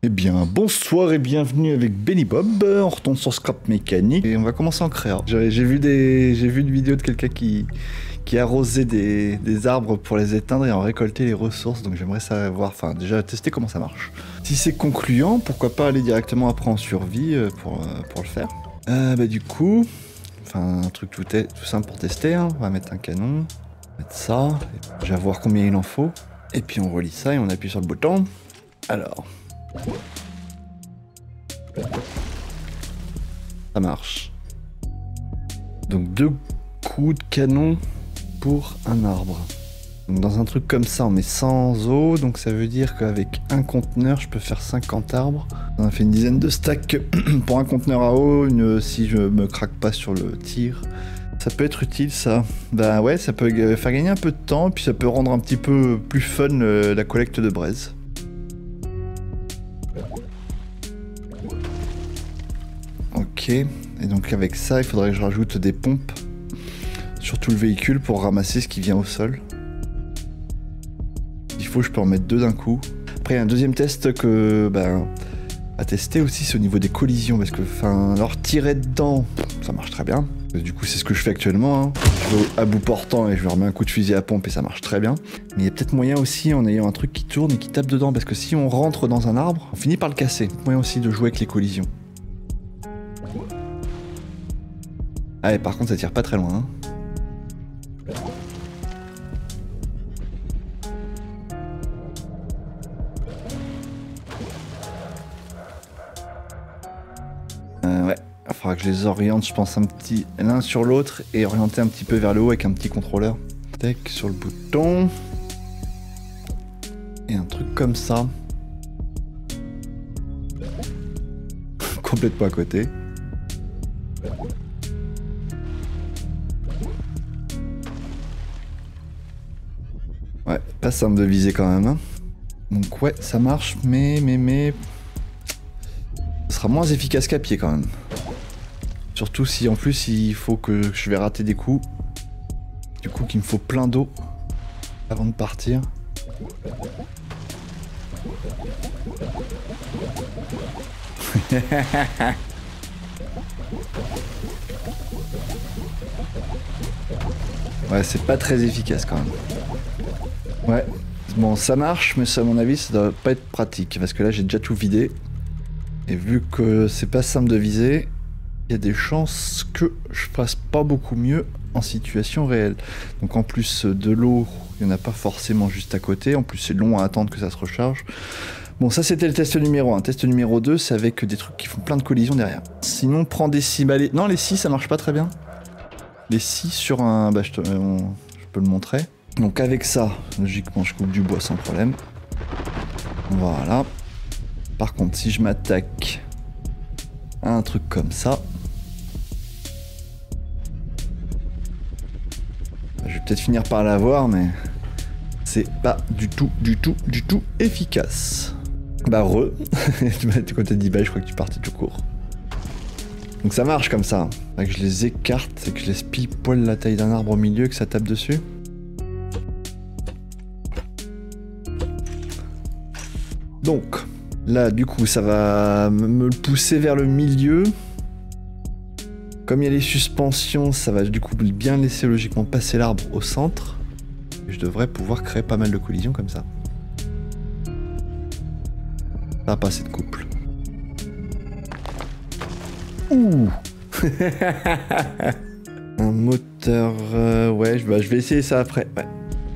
Eh bien, bonsoir et bienvenue avec Benny Bob. On retourne sur Scrap Mécanique et on va commencer en créa. J'ai vu une vidéo de quelqu'un qui arrosait des arbres pour les éteindre et en récolter les ressources. Donc j'aimerais savoir, enfin déjà tester comment ça marche. Si c'est concluant, pourquoi pas aller directement après en survie pour le faire. Du coup, enfin un truc tout simple pour tester. Hein. On va mettre un canon, mettre ça. Je vais voir combien il en faut. Et puis on relie ça et on appuie sur le bouton. Alors. Ça marche. Donc 2 coups de canon pour un arbre. Donc dans un truc comme ça on met 100 os, donc ça veut dire qu'avec un conteneur je peux faire 50 arbres. On a fait une dizaine de stacks pour un conteneur à eau, si je me craque pas sur le tir. Ça peut être utile ça. Bah ouais, ça peut faire gagner un peu de temps, et puis ça peut rendre un petit peu plus fun la collecte de braise. Ok, et donc avec ça, il faudrait que je rajoute des pompes sur tout le véhicule pour ramasser ce qui vient au sol. Il faut, je peux en mettre 2 d'un coup. Après, il y a un deuxième test à tester aussi, c'est au niveau des collisions, parce que, alors tirer dedans, ça marche très bien. Du coup, c'est ce que je fais actuellement. Hein. Je vais à bout portant et je leur mets un coup de fusil à pompe et ça marche très bien. Mais il y a peut-être moyen aussi, en ayant un truc qui tourne et qui tape dedans, parce que si on rentre dans un arbre, on finit par le casser. Moyen aussi de jouer avec les collisions. Ah, et par contre, ça tire pas très loin. Hein. Ouais, il faudra que je les oriente, je pense, l'un sur l'autre et orienter un petit peu vers le haut avec un petit contrôleur. Tac, sur le bouton. Et un truc comme ça. Complètement à côté. Ouais, pas simple de viser quand même. Hein. Donc ouais, ça marche, mais... Ce sera moins efficace qu'à pied quand même. Surtout si en plus il faut que je vais rater des coups. Du coup qu'il me faut plein d'eau avant de partir. Ouais, c'est pas très efficace quand même. Ouais, bon ça marche, mais ça, à mon avis ça doit pas être pratique parce que là j'ai déjà tout vidé. Et vu que c'est pas simple de viser, il y a des chances que je fasse pas beaucoup mieux en situation réelle. Donc en plus de l'eau, il n'y en a pas forcément juste à côté. En plus c'est long à attendre que ça se recharge. Bon, ça c'était le test numéro 1. Test numéro 2, c'est avec des trucs qui font plein de collisions derrière. Sinon, prends des scies balais. Non, les scies ça marche pas très bien. Les scies sur un... je peux le montrer. Donc avec ça, logiquement je coupe du bois sans problème. Voilà. Par contre, si je m'attaque à un truc comme ça, je vais peut-être finir par l'avoir, mais c'est pas du tout efficace. Bah quand t'as dit je crois que tu partais tout court. Donc ça marche comme ça. Fait que je les écarte et que je laisse pile poil la taille d'un arbre au milieu et que ça tape dessus. Donc... là, du coup, ça va me le pousser vers le milieu. Comme il y a les suspensions, ça va du coup bien laisser logiquement passer l'arbre au centre. Et je devrais pouvoir créer pas mal de collisions comme ça. Ça va passer de couple. Ouh. Un moteur... ouais, je vais essayer ça après. Ouais.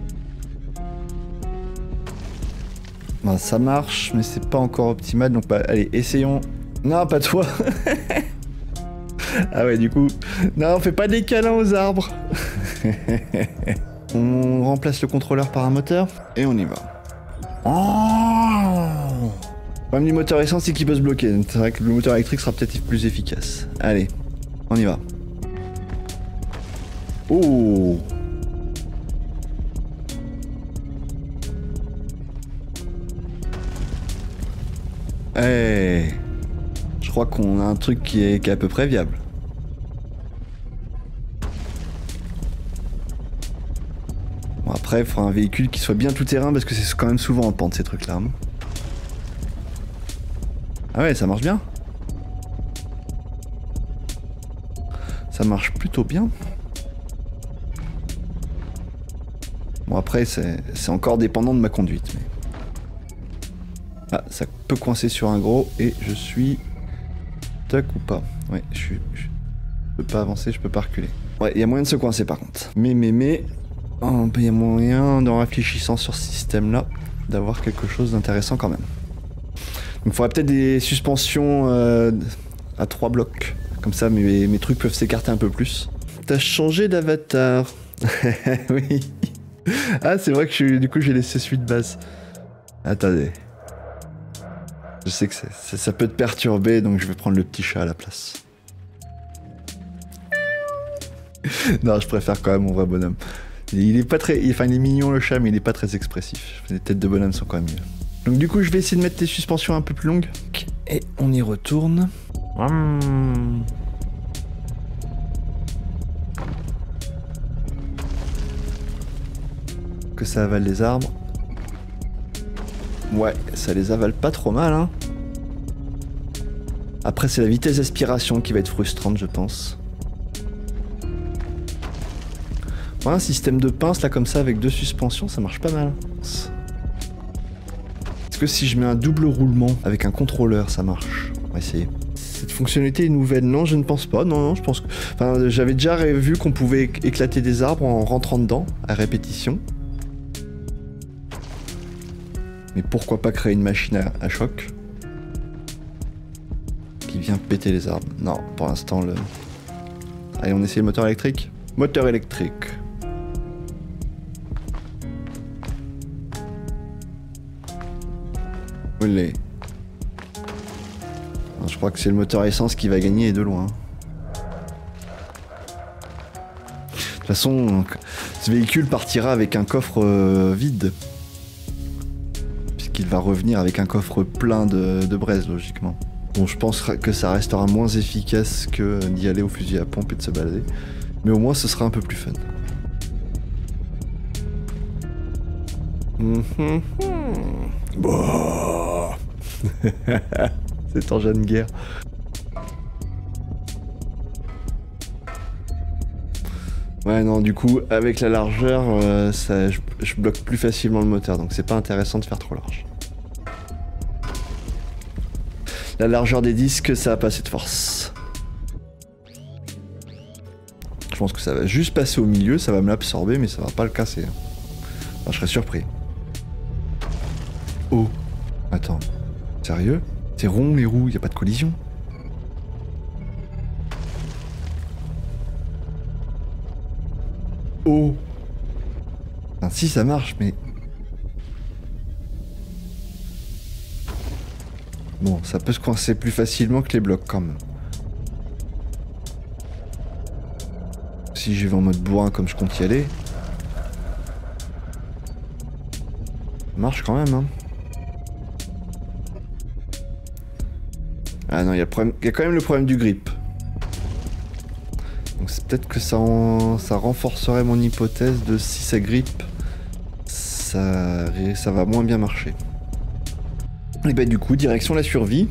Bon, ça marche, mais c'est pas encore optimal, donc allez, essayons. Non, pas toi. Ah ouais, du coup... non, on fait pas des câlins aux arbres. On remplace le contrôleur par un moteur, et on y va. Oh, le problème du moteur essence, c'est qu'il peut se bloquer. C'est vrai que le moteur électrique sera peut-être plus efficace. Allez, on y va. Oh. Hey, je crois qu'on a un truc qui est à peu près viable. Bon, après, il faudra un véhicule qui soit bien tout terrain parce que c'est quand même souvent en pente ces trucs-là. Ah ouais, ça marche bien. Ça marche plutôt bien. Bon après, c'est encore dépendant de ma conduite. Mais... Ah, ça peut coincer sur un gros et je suis... Tac ou pas? Ouais, je peux pas avancer, je peux pas reculer. Ouais, il y a moyen de se coincer par contre. Mais... Oh, il y a moyen, en réfléchissant sur ce système-là, d'avoir quelque chose d'intéressant quand même. Donc il faudrait peut-être des suspensions à 3 blocs. Comme ça, mes trucs peuvent s'écarter un peu plus. T'as changé d'avatar. Oui. Ah, c'est vrai que du coup, j'ai laissé celui de base. Attendez. Je sais que ça peut te perturber, donc je vais prendre le petit chat à la place. Non, je préfère quand même mon vrai bonhomme. Il est pas très... Enfin, il est mignon le chat, mais il est pas très expressif. Les têtes de bonhomme sont quand même mieux. Donc du coup, je vais essayer de mettre les suspensions un peu plus longues. Et on y retourne. Que ça avale les arbres. Ouais, ça les avale pas trop mal, hein. Après, c'est la vitesse d'aspiration qui va être frustrante, je pense. Ouais, un système de pince, là, comme ça, avec 2 suspensions, ça marche pas mal. Est-ce que si je mets un double roulement avec un contrôleur, ça marche? On va essayer. Cette fonctionnalité est nouvelle? Non, je ne pense pas. Non, je pense que... Enfin, j'avais déjà vu qu'on pouvait éclater des arbres en rentrant dedans, à répétition. Mais pourquoi pas créer une machine à choc qui vient péter les arbres? Non, pour l'instant, le... Allez, on essaie le moteur électrique. Moteur électrique. Olé. Je crois que c'est le moteur essence qui va gagner et de loin. De toute façon, ce véhicule partira avec un coffre vide. Puisqu'il va revenir avec un coffre plein de braise, logiquement. Bon, je pense que ça restera moins efficace que d'y aller au fusil à pompe et de se balader. Mais au moins, ce sera un peu plus fun. Bon. C'est engin de guerre. Ouais, non, du coup, avec la largeur, je bloque plus facilement le moteur, donc c'est pas intéressant de faire trop large. La largeur des disques, ça a pas assez de force. Je pense que ça va juste passer au milieu, ça va me l'absorber, mais ça va pas le casser. Enfin, je serais surpris. Oh, attends, sérieux? C'est rond les roues, y a pas de collision? Oh! Enfin, si ça marche, mais... Bon, ça peut se coincer plus facilement que les blocs quand même. Si j'y vais en mode bourrin comme je compte y aller... Ça marche quand même, hein. Ah non, il y a quand même le problème du grip. Donc c'est peut-être que ça renforcerait mon hypothèse de si ça grippe, ça va moins bien marcher. Et bah du coup, direction la survie.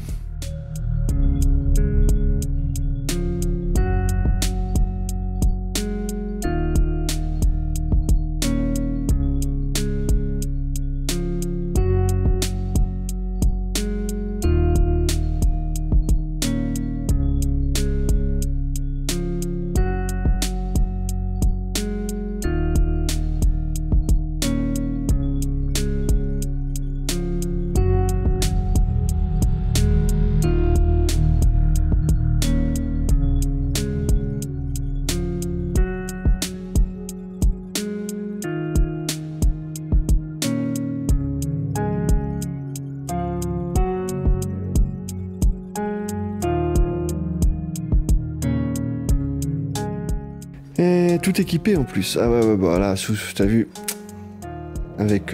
Et tout équipé en plus. Ah ouais, bah là, t'as vu. Avec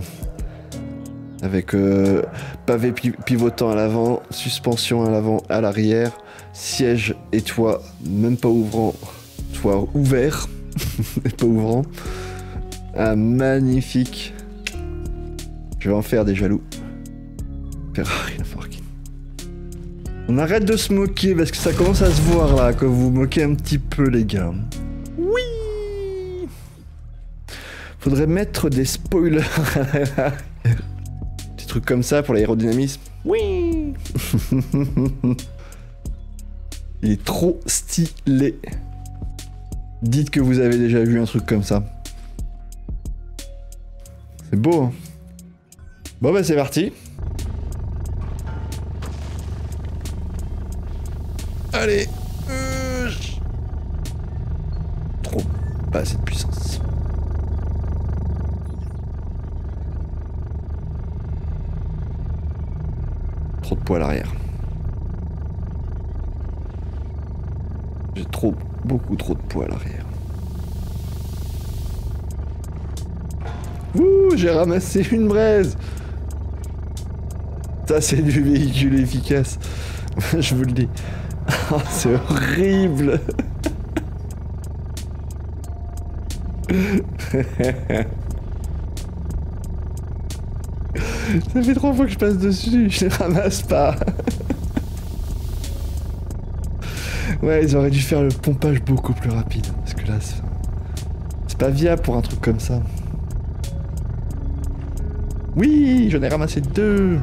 pavé pivotant à l'avant, suspension à l'avant, à l'arrière, siège et toit, même pas ouvrant, toit ouvert, et pas ouvrant. Ah, magnifique. Je vais en faire des jaloux. Ferrari Lamborghini. On arrête de se moquer parce que ça commence à se voir là, que vous vous moquez un petit peu les gars. Oui. Faudrait mettre des spoilers Des trucs comme ça pour l'aérodynamisme. Oui. Il est trop stylé. Dites que vous avez déjà vu un truc comme ça. C'est beau, hein. Bon bah c'est parti. Allez. Trop. Pas assez de puissance. Trop de poids à l'arrière. J'ai beaucoup trop de poids à l'arrière. Ouh, j'ai ramassé une braise. Ça, c'est du véhicule efficace. Je vous le dis. Oh, c'est horrible. Ça fait 3 fois que je passe dessus, je les ramasse pas. Ouais, ils auraient dû faire le pompage beaucoup plus rapide. Parce que là, c'est pas viable pour un truc comme ça. Oui, j'en ai ramassé 2.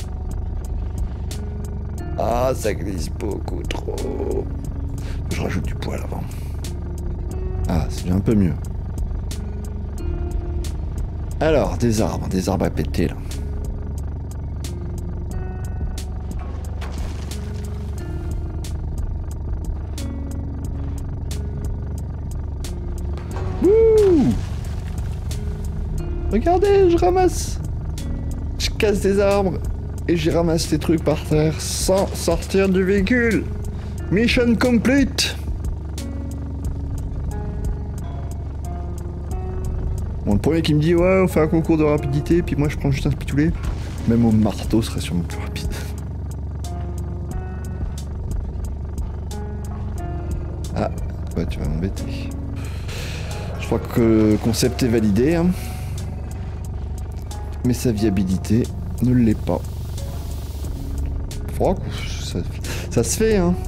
Ah, ça glisse beaucoup trop. Je rajoute du poids à l'avant. Ah, c'est déjà un peu mieux. Alors, des arbres à péter là. Wouh! Regardez, je ramasse. Je casse des arbres et j'y ramasse des trucs par terre sans sortir du véhicule. Mission complete. Bon, le premier qui me dit ouais, on fait un concours de rapidité, puis moi je prends juste un spitoulet. Même au marteau serait sûrement plus rapide. Ah, ouais, tu vas m'embêter. Je crois que le concept est validé, hein. Mais sa viabilité ne l'est pas. Oh, ça se fait, hein.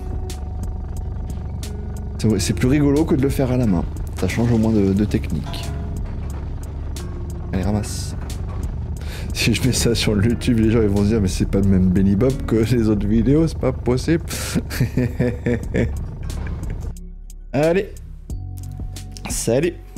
C'est plus rigolo que de le faire à la main. Ça change au moins de technique. Allez, ramasse. Si je mets ça sur le YouTube, les gens ils vont se dire mais c'est pas le même Benny Bob que les autres vidéos, c'est pas possible. Allez. Salut.